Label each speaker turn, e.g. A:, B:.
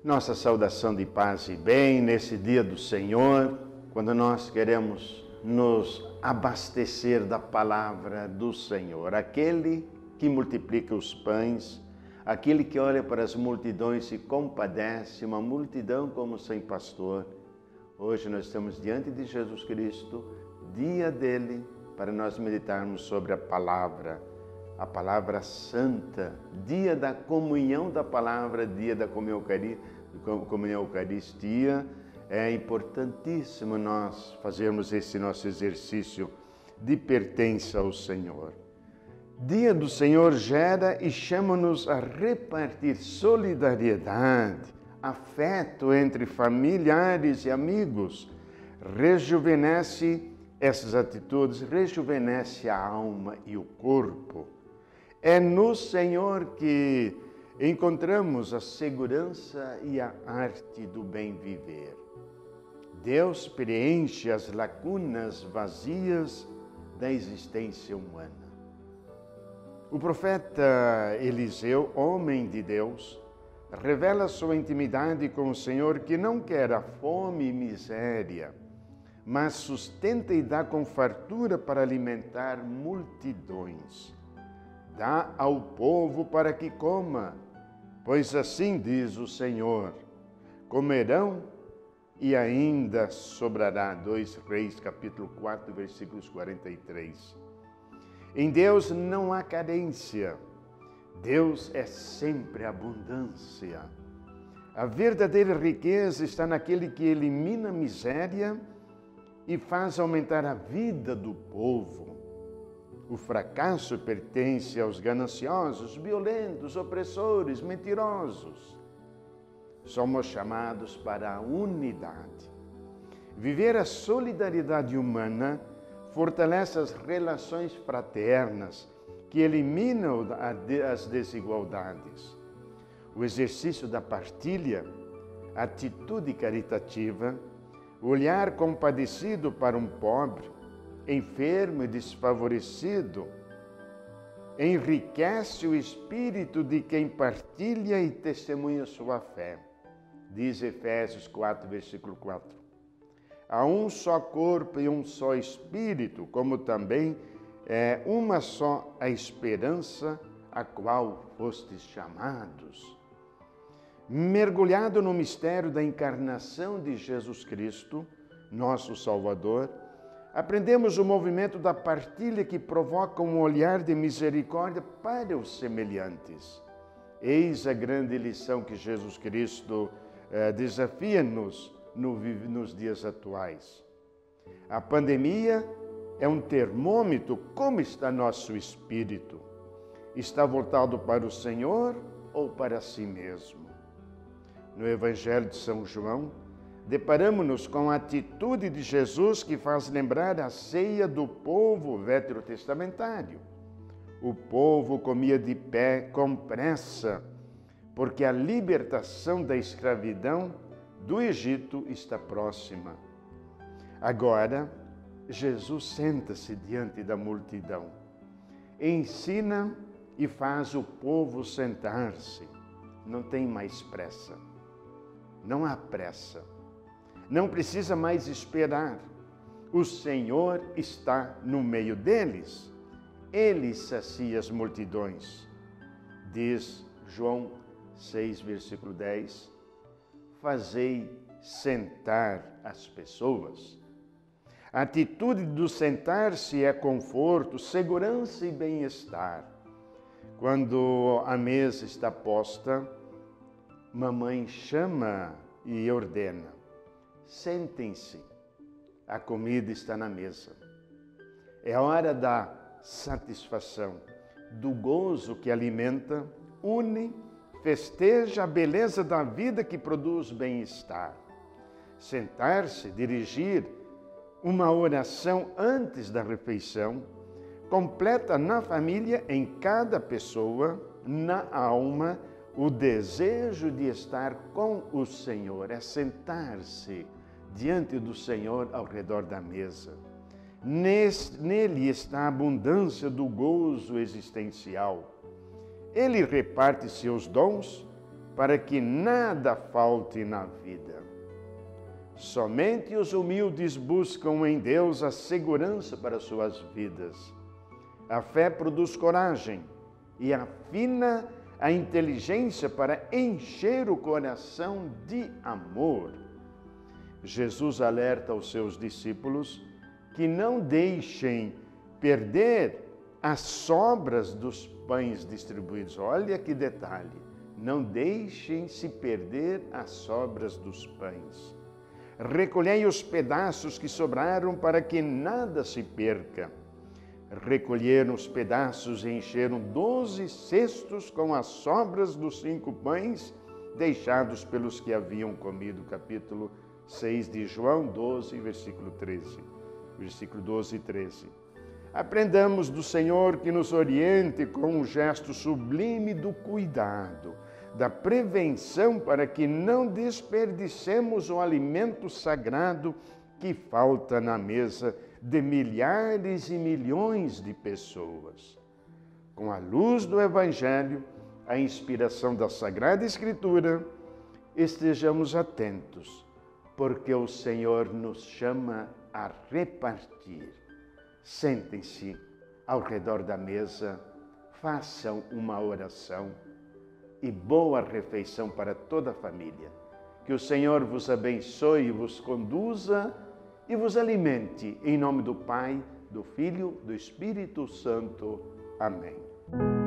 A: Nossa saudação de paz e bem nesse dia do Senhor, quando nós queremos nos abastecer da palavra do Senhor, aquele que multiplica os pães, aquele que olha para as multidões e compadece, uma multidão como sem pastor. Hoje nós estamos diante de Jesus Cristo, dia dele, para nós meditarmos sobre a palavra santa, dia da comunhão da palavra, dia da comunhão Eucaristia. É importantíssimo nós fazermos esse nosso exercício de pertença ao Senhor. Dia do Senhor gera e chama-nos a repartir solidariedade, afeto entre familiares e amigos. Rejuvenesce essas atitudes, rejuvenesce a alma e o corpo. É no Senhor que encontramos a segurança e a arte do bem viver. Deus preenche as lacunas vazias da existência humana. O profeta Eliseu, homem de Deus, revela sua intimidade com o Senhor, que não quer a fome e miséria, mas sustenta e dá com fartura para alimentar multidões. Dá ao povo para que coma, pois assim diz o Senhor: comerão e ainda sobrará. 2 Reis, capítulo 4, versículos 43. Em Deus não há carência. Deus é sempre abundância. A verdadeira riqueza está naquele que elimina a miséria e faz aumentar a vida do povo. O fracasso pertence aos gananciosos, violentos, opressores, mentirosos. Somos chamados para a unidade. Viver a solidariedade humana fortalece as relações fraternas que eliminam as desigualdades. O exercício da partilha, atitude caritativa, o olhar compadecido para um pobre, enfermo e desfavorecido, enriquece o espírito de quem partilha e testemunha sua fé. Diz Efésios 4, versículo 4. Há um só corpo e um só espírito, como também é uma só a esperança a qual fostes chamados. Mergulhado no mistério da encarnação de Jesus Cristo, nosso Salvador, aprendemos o movimento da partilha que provoca um olhar de misericórdia para os semelhantes. Eis a grande lição que Jesus Cristo desafia-nos nos dias atuais. A pandemia é um termômetro. Como está nosso espírito? Está voltado para o Senhor ou para si mesmo? No Evangelho de São João, deparamos-nos com a atitude de Jesus que faz lembrar a ceia do povo veterotestamentário. O povo comia de pé com pressa, porque a libertação da escravidão do Egito está próxima. Agora, Jesus senta-se diante da multidão, ensina e faz o povo sentar-se. Não tem mais pressa, não há pressa, não precisa mais esperar. O Senhor está no meio deles, Ele sacia as multidões. Diz João 6, versículo 10, fazei sentar as pessoas. A atitude do sentar-se é conforto, segurança e bem-estar. Quando a mesa está posta, mamãe chama e ordena: sentem-se, a comida está na mesa. É a hora da satisfação, do gozo que alimenta, une, festeja a beleza da vida que produz bem-estar. Sentar-se, dirigir uma oração antes da refeição, completa na família, em cada pessoa, na alma, o desejo de estar com o Senhor. É sentar-se diante do Senhor ao redor da mesa. Nele está a abundância do gozo existencial. Ele reparte seus dons para que nada falte na vida. Somente os humildes buscam em Deus a segurança para suas vidas. A fé produz coragem e afina a inteligência para encher o coração de amor. Jesus alerta os seus discípulos que não deixem perder as sobras dos pães distribuídos. Olha que detalhe! Não deixem se perder as sobras dos pães. Recolhei os pedaços que sobraram para que nada se perca. Recolheram os pedaços e encheram 12 cestos com as sobras dos 5 pães deixados pelos que haviam comido. Capítulo 6 de João 12, versículo 13. Versículo 12 e 13. Aprendamos do Senhor que nos oriente com um gesto sublime do cuidado, da prevenção, para que não desperdicemos o alimento sagrado que falta na mesa de milhares e milhões de pessoas. Com a luz do Evangelho, a inspiração da Sagrada Escritura, estejamos atentos, porque o Senhor nos chama a repartir. Sentem-se ao redor da mesa, façam uma oração e boa refeição para toda a família. Que o Senhor vos abençoe, vos conduza e vos alimente. Em nome do Pai, do Filho, do Espírito Santo. Amém.